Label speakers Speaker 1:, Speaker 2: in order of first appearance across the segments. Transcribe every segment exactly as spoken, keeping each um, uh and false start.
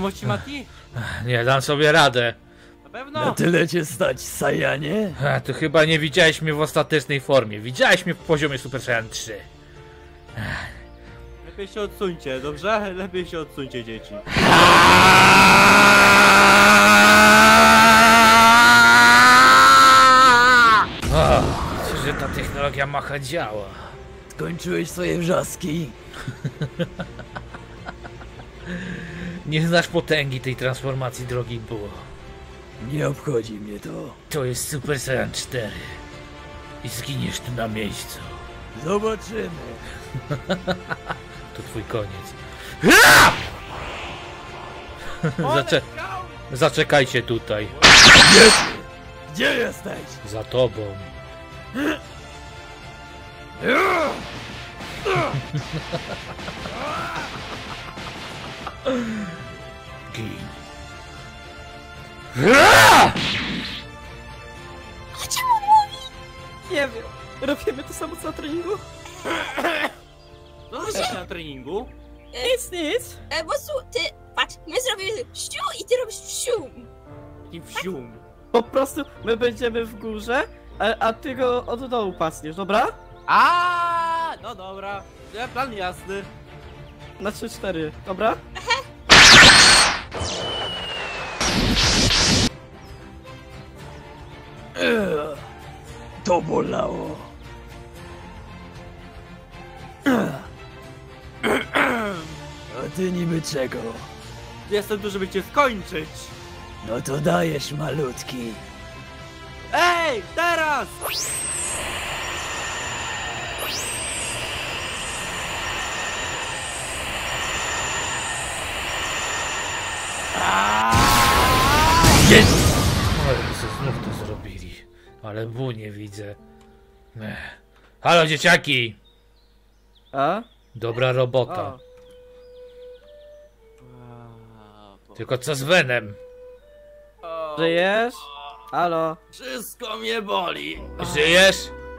Speaker 1: pomocy, Mati?
Speaker 2: Nie, dam sobie radę.
Speaker 1: Na pewno?
Speaker 3: Na tyle cię stać, Saiyanie?
Speaker 2: A, to chyba nie widziałeś mnie w ostatecznej formie. Widziałeś mnie w poziomie Super Saiyan trzy.
Speaker 1: Lepiej się odsuńcie, dobrze? Lepiej się odsuńcie, dzieci.
Speaker 2: O, że ta technologia Macha działa.
Speaker 3: Skończyłeś swoje wrzaski?
Speaker 2: Nie znasz potęgi tej transformacji, drogi Bóg.
Speaker 3: Nie obchodzi mnie to.
Speaker 2: To jest Super Saiyan cztery. I zginiesz tu na miejscu.
Speaker 3: Zobaczymy.
Speaker 2: To twój koniec. Zacze... Zaczekajcie tutaj.
Speaker 3: Gdzie, Gdzie jesteś?
Speaker 2: Za tobą. Gin.
Speaker 4: O czym on mówi?
Speaker 5: Nie wiem. Robimy to samo co na treningu?
Speaker 1: Co robisz na treningu?
Speaker 5: Nic, nic.
Speaker 4: E, bo su, ty, patrz, my zrobimy wsiu i ty robisz wsiu.
Speaker 1: Taki wsium.
Speaker 5: Po prostu my będziemy w górze, a, a ty go od dołu pasniesz, dobra?
Speaker 1: A, no dobra. Ja, plan jasny.
Speaker 5: Na trzy cztery, dobra?
Speaker 3: Eee, to bolało. A ty niby czego?
Speaker 1: Jestem tu, żeby cię skończyć.
Speaker 3: No to dajesz, malutki.
Speaker 1: Ej, teraz!
Speaker 3: Jest!
Speaker 2: Ale co znów to zrobili. Ale bu nie widzę. Ech. Halo dzieciaki!
Speaker 5: A?
Speaker 2: Dobra robota.
Speaker 5: O.
Speaker 2: Tylko co z Venem?
Speaker 5: Żyjesz? Halo?
Speaker 1: Wszystko mnie boli.
Speaker 2: Żyjesz?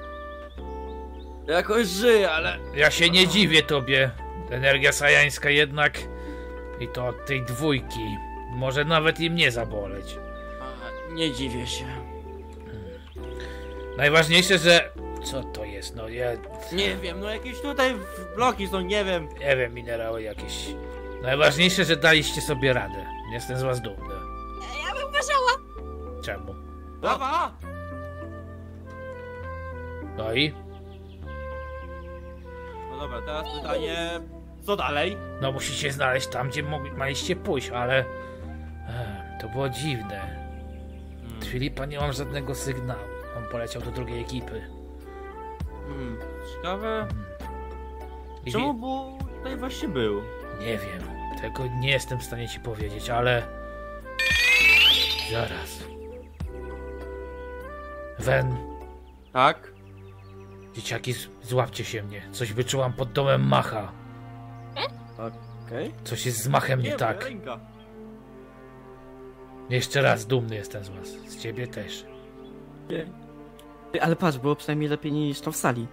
Speaker 1: Jakoś żyję, ale...
Speaker 2: Ja się nie dziwię tobie. Energia sajańska jednak. I to od tej dwójki. Może nawet i mnie zaboleć.
Speaker 1: Nie dziwię się.
Speaker 2: Najważniejsze, że... Co to jest? No ja...
Speaker 1: Nie wiem, no jakieś tutaj bloki są, nie wiem.
Speaker 2: Nie wiem, minerały jakieś... Najważniejsze, że daliście sobie radę. Jestem z was dumny.
Speaker 4: E, ja bym uważała.
Speaker 2: Czemu?
Speaker 1: Dawa!
Speaker 2: No i?
Speaker 1: No dobra, teraz pytanie... Co dalej?
Speaker 2: No musicie znaleźć tam, gdzie mogli, mieliście pójść, ale... Ech, to było dziwne. Od Filipa nie mam żadnego sygnału. On poleciał do drugiej ekipy.
Speaker 1: Hmm, ciekawe...
Speaker 2: I
Speaker 1: Czemu bu tutaj właśnie był?
Speaker 2: Nie wiem. Tego nie jestem w stanie ci powiedzieć, ale... Zaraz. Wen,
Speaker 1: Tak?
Speaker 2: dzieciaki, z- złapcie się mnie. Coś wyczułam pod domem Macha.
Speaker 5: Okej. Okay.
Speaker 2: Coś jest z Machem nie,
Speaker 1: Nie,
Speaker 2: tak.
Speaker 1: moja ręka.
Speaker 2: Jeszcze raz, dumny jestem z was. Z ciebie też.
Speaker 5: Ale patrz, było przynajmniej lepiej niż to w sali.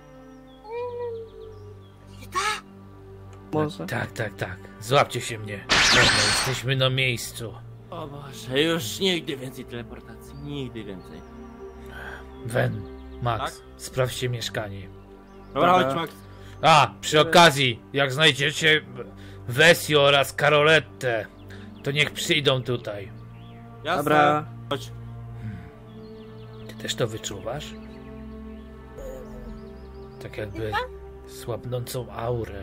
Speaker 5: Może?
Speaker 2: Tak, tak, tak. Złapcie się mnie. Dobra, jesteśmy na miejscu.
Speaker 1: O Boże, już nigdy więcej teleportacji. Nigdy więcej.
Speaker 2: Wen, Max,
Speaker 1: Tak?
Speaker 2: sprawdźcie mieszkanie.
Speaker 1: Dobra,
Speaker 5: Dobra.
Speaker 1: chodź Max.
Speaker 2: A, przy okazji, jak znajdziecie Wesio oraz Karolettę, to niech przyjdą tutaj.
Speaker 1: Jasne.
Speaker 5: Dobra.
Speaker 1: Chodź.
Speaker 2: Ty też to wyczuwasz? Tak jakby słabnącą aurę.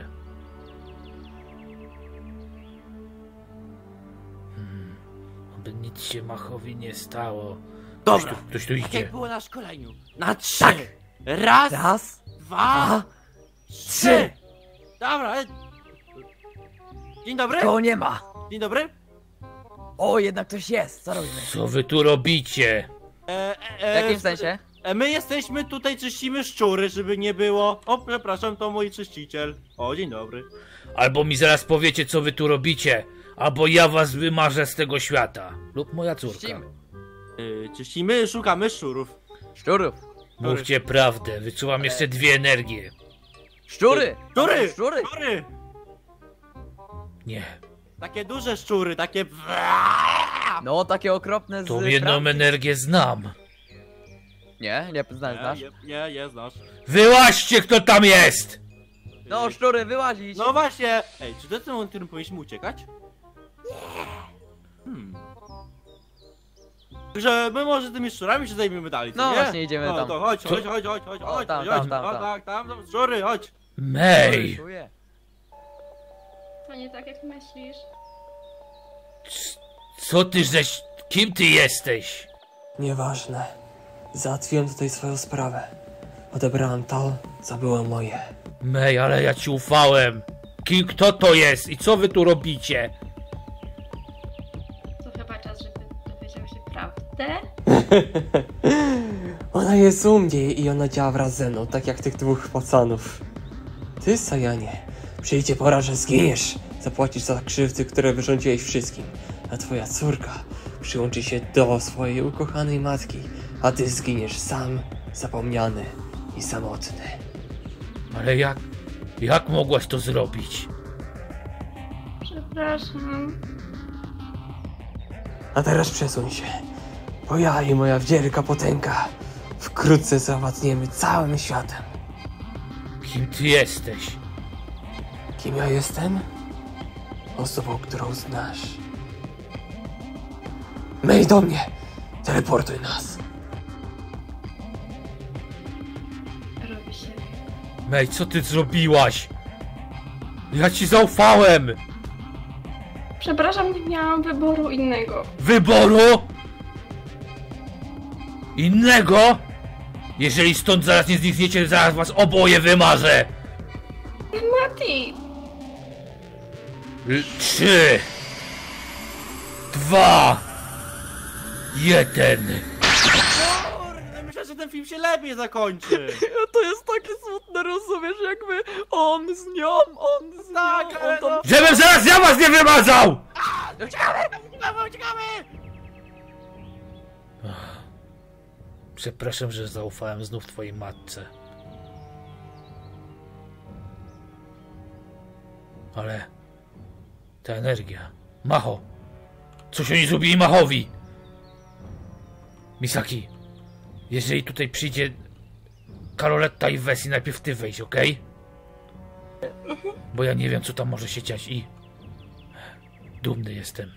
Speaker 2: Hmm. Oby nic się Machowi nie stało. Ktoś
Speaker 1: Dobra.
Speaker 2: tu, ktoś tu
Speaker 1: Tak
Speaker 2: idzie.
Speaker 1: jak było na szkoleniu. Na trzy. Raz,
Speaker 3: Raz,
Speaker 1: dwa,
Speaker 3: dwa,
Speaker 1: trzy. Dobra. e- Dzień dobry.
Speaker 3: koło nie ma.
Speaker 1: Dzień dobry.
Speaker 3: O, jednak ktoś jest. Co robimy?
Speaker 2: Co wy tu robicie?
Speaker 1: E, e,
Speaker 6: W
Speaker 1: e,
Speaker 6: jakim sensie?
Speaker 1: E, my jesteśmy tutaj, czyścimy szczury, żeby nie było. O, przepraszam, to mój czyściciel. O, dzień dobry.
Speaker 2: Albo mi zaraz powiecie, co wy tu robicie, albo ja was wymarzę z tego świata. Lub moja córka.
Speaker 6: Czyścimy.
Speaker 1: E, czyścimy, szukamy szczurów.
Speaker 6: Szczurów.
Speaker 2: Mówcie prawdę, wyczułam jeszcze dwie energie.
Speaker 6: Szczury!
Speaker 1: Szczury!
Speaker 6: Szczury!
Speaker 1: Szczury!
Speaker 2: Nie,
Speaker 1: Takie duże szczury, takie...
Speaker 3: No, takie okropne z
Speaker 2: Tą jedną
Speaker 3: Francji.
Speaker 2: energię znam.
Speaker 3: Nie, nie znasz, znasz?
Speaker 1: Nie, nie, nie znasz.
Speaker 2: Wyłaźcie, kto tam jest!
Speaker 3: No, szczury, wyłazić!
Speaker 1: No właśnie! Ej, czy to jest ten moment, w którym powinniśmy uciekać? Nie. Hmm. Także my może tymi szczurami się zajmiemy dalej, co
Speaker 3: No
Speaker 1: nie?
Speaker 3: właśnie, idziemy
Speaker 1: No
Speaker 3: tam.
Speaker 1: to chodź,
Speaker 2: Co?
Speaker 1: chodź, chodź, chodź, chodź,
Speaker 3: O,
Speaker 1: chodź,
Speaker 3: tam,
Speaker 1: chodź,
Speaker 3: tam,
Speaker 1: chodź,
Speaker 3: tam,
Speaker 1: o,
Speaker 3: tam.
Speaker 1: tak, tam, tam, szczury, chodź.
Speaker 2: Mej!
Speaker 3: Czuję.
Speaker 4: To nie tak jak myślisz.
Speaker 2: Co ty żeś... Kim ty jesteś?
Speaker 6: Nieważne. Załatwiłem tutaj swoją sprawę. Odebrałem to, co było moje.
Speaker 2: Mej, ale ja ci ufałem. Kim, kto to jest i co wy tu robicie?
Speaker 4: To chyba czas, żeby dowiedział się prawdę.
Speaker 6: Ona jest u mnie i ona działa wraz ze mną, tak jak tych dwóch pacanów. Ty, Sajanie, przyjdzie pora, że zginiesz. Zapłacisz za krzywdy, które wyrządziłeś wszystkim. A twoja córka przyłączy się do swojej ukochanej matki, a ty zginiesz sam, zapomniany i samotny.
Speaker 2: Ale jak... Jak mogłaś to zrobić?
Speaker 4: Przepraszam.
Speaker 6: A teraz przesuń się, bo ja i moja wielka potęga wkrótce zawładniemy całym światem.
Speaker 2: Kim ty jesteś?
Speaker 6: Kim ja jestem? Osobą, którą znasz. Mej do mnie! Teleportuj nas!
Speaker 4: Robi się.
Speaker 2: Mej, co ty zrobiłaś? Ja ci zaufałem!
Speaker 4: Przepraszam, nie miałam wyboru innego.
Speaker 2: Wyboru? Innego? Jeżeli stąd zaraz nie znikniecie, zaraz was oboje wymarzę!
Speaker 4: Mati!
Speaker 2: L- Trzy... Dwa... Jeden...
Speaker 1: Kurde, myślę, że ten film się lepiej zakończy.
Speaker 3: To jest takie smutne, rozumiesz, jakby on z nią, on z nią,
Speaker 1: Tak, ale
Speaker 3: on tam...
Speaker 1: no.
Speaker 2: Żebym zaraz ja was nie wymazał!
Speaker 1: Uciekamy, uciekamy!
Speaker 2: Przepraszam, że zaufałem znów twojej matce. Ale... Ta energia... Maho! Coś oni zrobili Mahowi! Misaki, jeżeli tutaj przyjdzie Karoletta i Wesi, najpierw ty wejdź, okej? Bo ja nie wiem, co tam może się dziać i... Dumny jestem.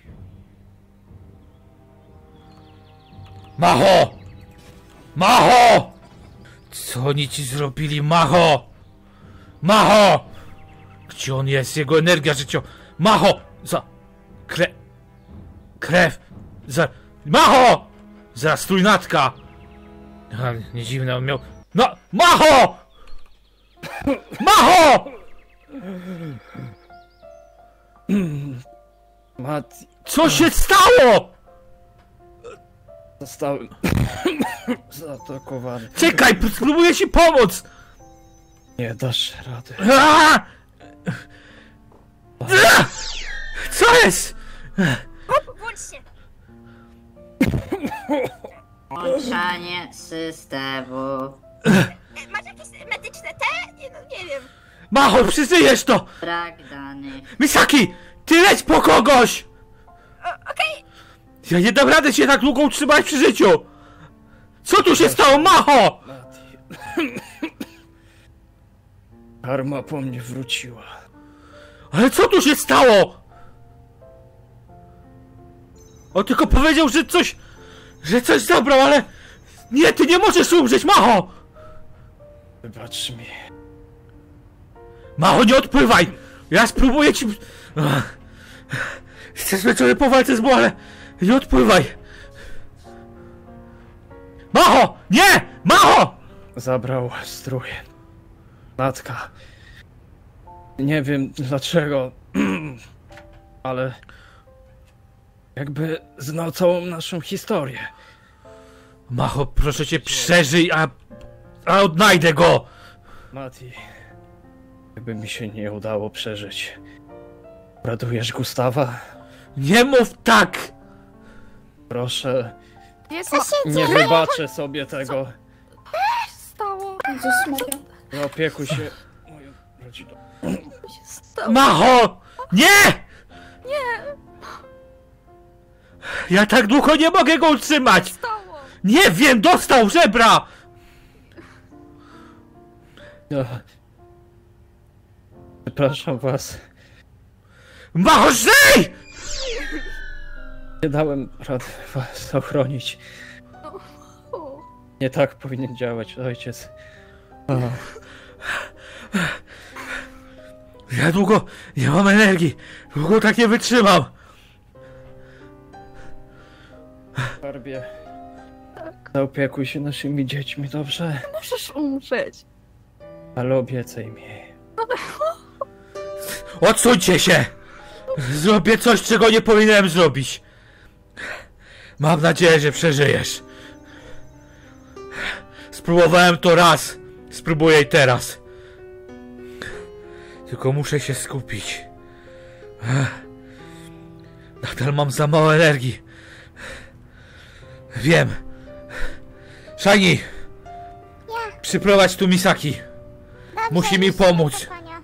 Speaker 2: Maho! Maho! Co oni ci zrobili, Maho? Maho! Gdzie on jest? Jego energia życio... Maho! Za... Kre... Krew... Za... Maho! Zaraz trójnatka! A, nie dziwne, on miał... No... Maho! Maho!
Speaker 5: Mati,
Speaker 2: Co się stało?
Speaker 5: zostałem zaatakowany.
Speaker 2: Czekaj, p- spróbuję ci pomóc!
Speaker 5: Nie dasz rady.
Speaker 2: Aaa! Aaa! Co jest?
Speaker 4: Włącz się!
Speaker 7: Włączanie systemu.
Speaker 4: Masz jakieś medyczne te? Nie, no nie wiem.
Speaker 2: Macho, przyzyjesz to!
Speaker 7: Brak danych.
Speaker 2: Misaki! Ty leć po kogoś!
Speaker 4: Okej,
Speaker 2: Ja nie dam rady się tak długo utrzymać przy życiu! Co tu się stało, Macho?
Speaker 5: Mati. Karma po mnie wróciła.
Speaker 2: Ale co tu się stało? On tylko powiedział, że coś... Że coś zabrał, ale... Nie, ty nie możesz umrzeć, Macho!
Speaker 5: Wybacz mi.
Speaker 2: Macho, nie odpływaj! Ja spróbuję ci... Ach. Chcesz wieczorem po walce z mną, ale... Nie odpływaj! Macho! Nie! Macho!
Speaker 5: Zabrał strój. Natka. Nie wiem dlaczego, ale jakby znał całą naszą historię.
Speaker 2: Macho, proszę cię, przeżyj, a... A odnajdę go!
Speaker 5: Mati, jakby mi się nie udało przeżyć. Radujesz Gustawa?
Speaker 2: Nie mów tak!
Speaker 5: Proszę,
Speaker 4: Jesteś
Speaker 5: nie wybaczę sobie tego.
Speaker 4: stało. Jezus Maria.
Speaker 5: Nie opiekuj się moją rodziną.
Speaker 2: Macho! Nie!
Speaker 4: Nie,
Speaker 2: Ja tak długo nie mogę go utrzymać!
Speaker 3: Stało!
Speaker 2: Nie wiem, dostał żebra!
Speaker 5: No. Przepraszam was.
Speaker 2: Macho, żyj!
Speaker 5: Nie dałem rady was ochronić.
Speaker 3: O,
Speaker 5: Nie tak powinien działać ojciec. O.
Speaker 2: Ja długo nie mam energii. Długo tak nie wytrzymam.
Speaker 5: Skarbie. Zaopiekuj się naszymi dziećmi, dobrze?
Speaker 3: możesz umrzeć.
Speaker 5: Ale obiecaj mi.
Speaker 2: Odsuńcie się! Zrobię coś, czego nie powinienem zrobić. Mam nadzieję, że przeżyjesz. Spróbowałem to raz. Spróbuję i teraz. Tylko muszę się skupić. Nadal mam za mało energii. Wiem. Shiny! Przyprowadź tu Misaki. Musi mi pomóc.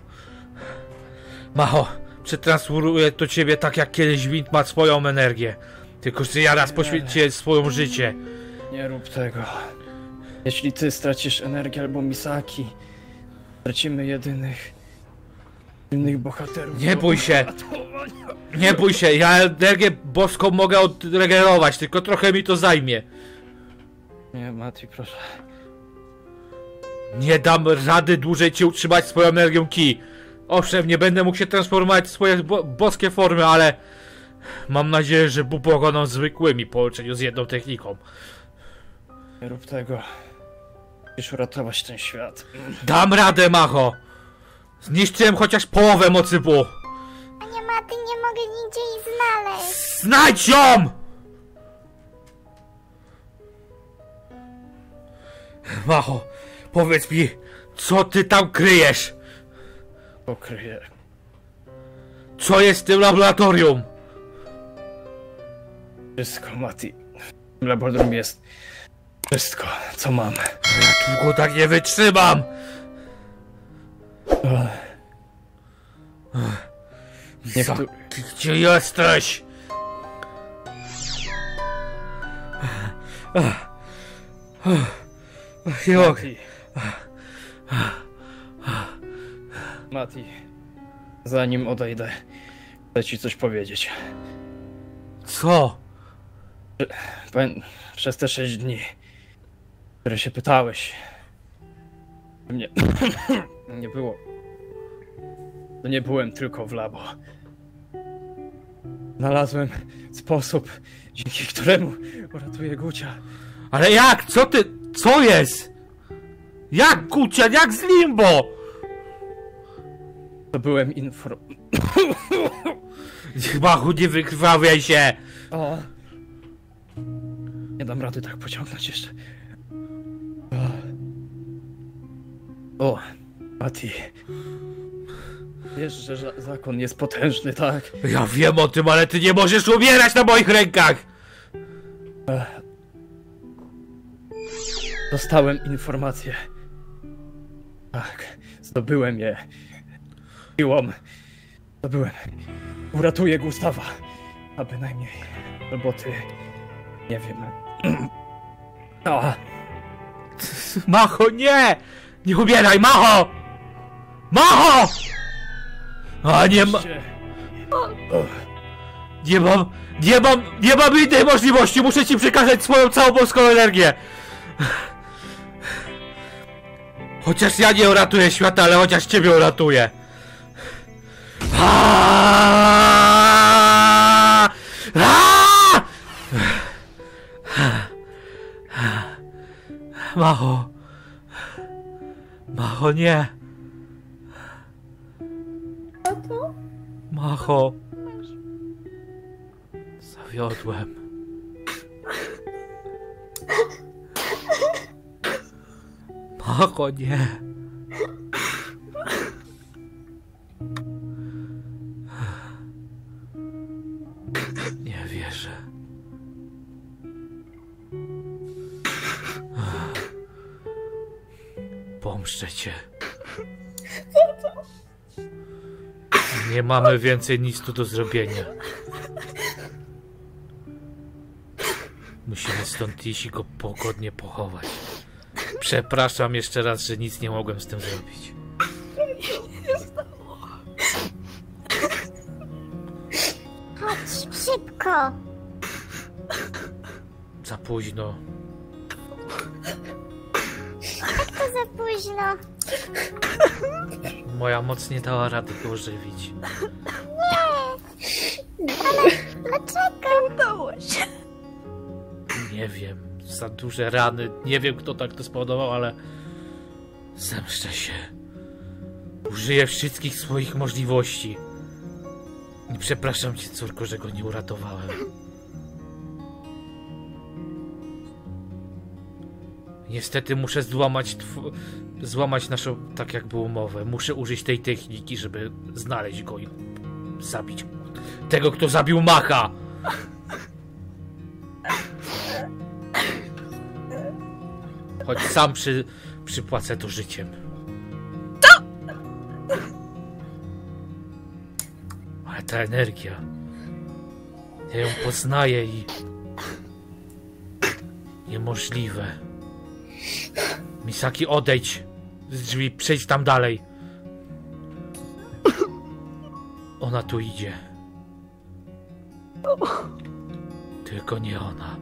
Speaker 2: Macho, przetransferuję to ciebie tak jak kiedyś Wind ma swoją energię. Tylko że ja raz poświęciłem swoje życie.
Speaker 5: Nie rób tego. Jeśli ty stracisz energię albo Misaki, stracimy jedynych... jedynych bohaterów.
Speaker 2: Nie bój się. Nie bój się, ja energię boską mogę odregenerować, tylko trochę mi to zajmie.
Speaker 5: Nie, Mati, proszę.
Speaker 2: Nie dam rady dłużej ci utrzymać swoją energią ki. Owszem, nie będę mógł się transformować w swoje bo boskie formy, ale... mam nadzieję, że Bóg pogoną zwykłymi w połączeniu z jedną techniką.
Speaker 5: Nie rób tego. Musisz uratować ten świat.
Speaker 2: Dam radę, Macho! Zniszczyłem chociaż połowę mocy Bu.
Speaker 8: Panie Maty, nie mogę nigdzie ich znaleźć.
Speaker 2: Znajdź ją! Macho, powiedz mi, co ty tam kryjesz?
Speaker 5: Pokryję.
Speaker 2: Co jest w tym laboratorium?
Speaker 5: Wszystko, Mati. W tym laboratorium jest wszystko, co mam.
Speaker 2: Ja długo tak nie wytrzymam!
Speaker 5: Niech
Speaker 2: Co?
Speaker 5: tu...
Speaker 2: Ty gdzie jesteś? Nie mogę.
Speaker 5: Mati. Mati. Zanim odejdę, chcę ci coś powiedzieć.
Speaker 2: Co?
Speaker 5: Pamię... Przez te sześć dni, które się pytałeś, mnie nie było. To nie byłem tylko w labo. Znalazłem sposób, dzięki któremu uratuję Gucia.
Speaker 2: Ale jak? Co ty? Co jest? Jak Gucia? Jak z Limbo?
Speaker 5: To byłem inform...
Speaker 2: Machu, nie wykrwawiaj się!
Speaker 5: O. Nie dam rady tak pociągnąć jeszcze. O, o Mati. Wiesz, że za- zakon jest potężny, tak?
Speaker 2: Ja wiem o tym, ale ty nie możesz umierać na moich rękach!
Speaker 5: Dostałem informację. Tak, zdobyłem je. Siłą. Zdobyłem. Uratuję Gustawa. A bynajmniej. Albo ty. Nie wiem. A,
Speaker 2: Macho, nie! Nie umieraj, Macho! Macho! A nie ma...
Speaker 5: wreszcie.
Speaker 2: Nie mam... Nie mam... Nie mam innej możliwości! Muszę ci przekazać swoją całą boską energię! Chociaż ja nie uratuję świata, ale chociaż ciebie uratuję! Aaaa! Aaaa! Macho... Macho, nie! Macho... Zawiodłem. Macho, nie. Nie wierzę. Pomszczę cię. Nie mamy więcej nic tu do zrobienia. Musimy stąd iść i go pogodnie pochować. Przepraszam jeszcze raz, że nic nie mogłem z tym zrobić.
Speaker 8: Chodź, szybko.
Speaker 2: Za późno.
Speaker 8: Jak to za późno?
Speaker 2: Moja moc nie dała rady go ożywić.
Speaker 8: Dlaczego?
Speaker 4: Udało się.
Speaker 2: Nie wiem. Za duże rany. Nie wiem, kto tak to spowodował, ale... zemszczę się. Użyję wszystkich swoich możliwości. I przepraszam cię, córko, że go nie uratowałem. Niestety muszę złamać tw- złamać naszą, tak jak było umowę. Muszę użyć tej techniki, żeby znaleźć go i zabić tego, kto zabił Macha. Choć sam przy, przypłacę to życiem. Ale ta energia... ja ją poznaję i... niemożliwe. Misaki, odejdź z drzwi, przejdź tam dalej. Ona tu idzie. Tylko nie ona.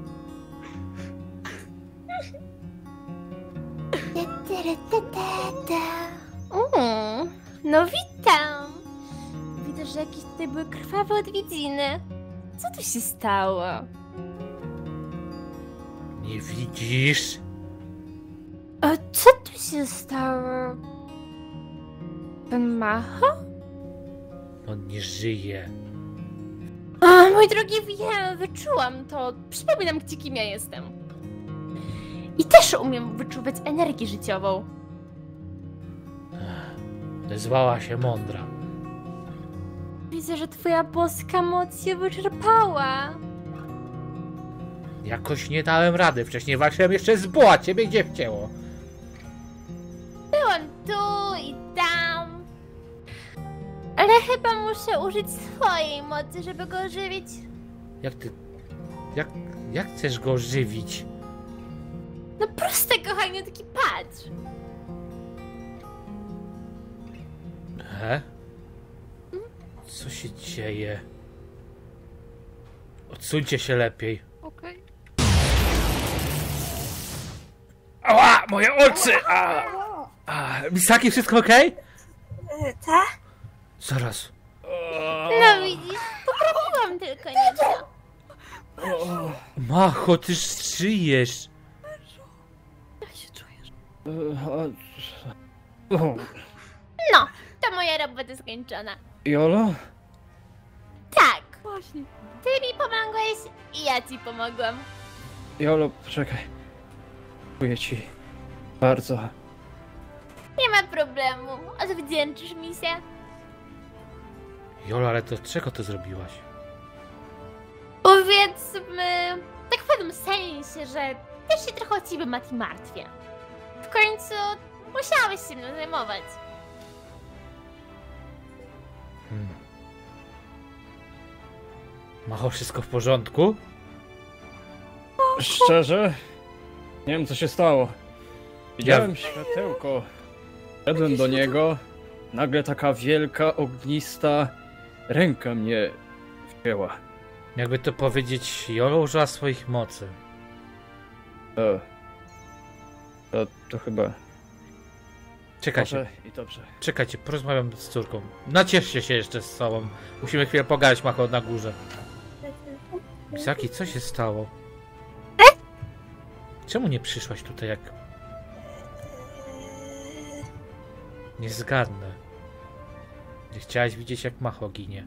Speaker 8: Mm, no witam. Widzę, że jakieś tutaj były krwawe odwiedziny. Co tu się stało?
Speaker 2: Nie widzisz?
Speaker 8: A co tu się stało? Pan Macho?
Speaker 2: On nie żyje.
Speaker 8: O, mój drogi, wiem, wyczułam to. Przypominam, gdzie kim ja jestem. I też umiem wyczuwać energię życiową.
Speaker 2: Zwała się mądra.
Speaker 8: Widzę, że twoja boska moc się wyczerpała.
Speaker 2: Jakoś nie dałem rady. Wcześniej walczyłem jeszcze z Boa. Ciebie gdzie wcięło?
Speaker 8: Byłam tu i tam. Ale chyba muszę użyć swojej mocy, żeby go ożywić.
Speaker 2: Jak ty... Jak... Jak chcesz go ożywić?
Speaker 8: No proste, kochanie, taki patrz.
Speaker 2: He? Co się dzieje? Odsuńcie się lepiej.
Speaker 3: Okej.
Speaker 2: Ała! Moje oczy! A! A, Misaki, wszystko okej?
Speaker 4: Ta?
Speaker 2: Zaraz.
Speaker 8: No widzisz, poprawiłam tylko nieco.
Speaker 2: Macho, ty żyjesz.
Speaker 3: Jak się czujesz?
Speaker 8: No, to moja robota skończona.
Speaker 5: Jolo?
Speaker 8: Tak,
Speaker 3: Właśnie.
Speaker 8: ty mi pomogłeś i ja ci pomogłam.
Speaker 5: Jolo, poczekaj. Dziękuję ci. Bardzo.
Speaker 8: Nie ma problemu, odwdzięczysz mi się.
Speaker 2: Jolo, ale to czego to zrobiłaś?
Speaker 8: Powiedzmy, tak w pewnym sensie, że też się trochę o ciebie, Mati, martwię. W końcu musiałeś się mną zajmować.
Speaker 2: Hmm. Macho, wszystko w porządku?
Speaker 5: Szczerze? Nie wiem, co się stało. Widziałem światełko. Szedłem do niego. Nagle taka wielka, ognista ręka mnie wzięła.
Speaker 2: Jakby to powiedzieć, Jolo użyła swoich mocy.
Speaker 5: To, to, to chyba...
Speaker 2: Czekajcie,
Speaker 5: Może i dobrze.
Speaker 2: czekajcie, porozmawiam z córką. Nacieszcie się jeszcze z sobą. Musimy chwilę pogadać, Macho, na górze. Misaki, co się stało? Czemu nie przyszłaś tutaj, jak... Nie zgadnę. Nie chciałaś widzieć, jak Macho ginie.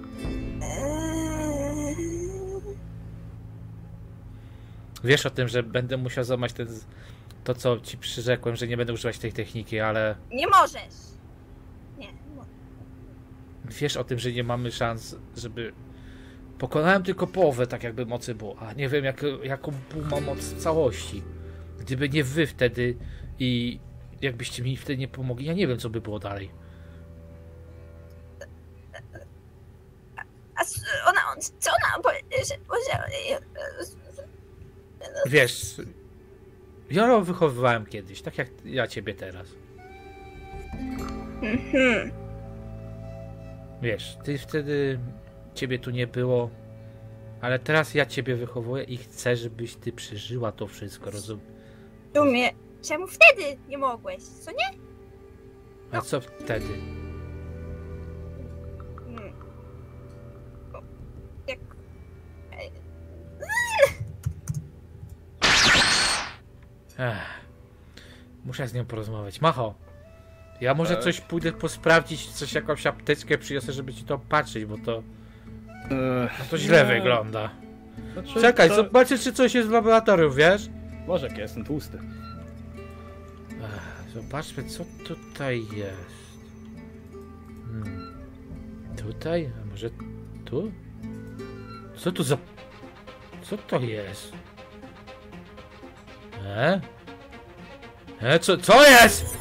Speaker 2: Wiesz o tym, że będę musiał złamać ten... to, co ci przyrzekłem, że nie będę używać tej techniki, ale...
Speaker 4: Nie możesz. Nie. mo-
Speaker 2: Wiesz o tym, że nie mamy szans, żeby... Pokonałem tylko połowę, tak jakby mocy było, a nie wiem, jak, jaką pół ma moc w całości. Gdyby nie wy wtedy i jakbyście mi wtedy nie pomogli, ja nie wiem, co by było dalej.
Speaker 4: A s- ona, co ona powiedziała, że... że
Speaker 2: Wiesz, ja ją wychowywałem kiedyś, tak jak ja ciebie teraz.
Speaker 4: Mhm.
Speaker 2: Wiesz, ty wtedy, ciebie tu nie było, ale teraz ja ciebie wychowuję i chcę, żebyś ty przeżyła to wszystko, rozum?
Speaker 4: W sumie, czemu wtedy nie mogłeś, co nie?
Speaker 2: A co wtedy?
Speaker 4: Hmm. O, Jak...
Speaker 2: Ech, muszę z nią porozmawiać. Macho, ja może
Speaker 5: Tak?
Speaker 2: coś pójdę posprawdzić, coś jakąś apteczkę przyniosę, żeby ci to patrzeć, bo to,
Speaker 5: Eee,
Speaker 2: to źle
Speaker 5: nie.
Speaker 2: wygląda.
Speaker 5: Znaczy,
Speaker 2: Czekaj,
Speaker 5: to-
Speaker 2: zobaczę, czy coś jest w laboratorium, wiesz?
Speaker 5: Może jak ja jestem tłusty.
Speaker 2: Ech, zobaczmy, co tutaj jest. Hmm. Tutaj? A może tu? Co tu za... Co to jest? E? E, co, co jest?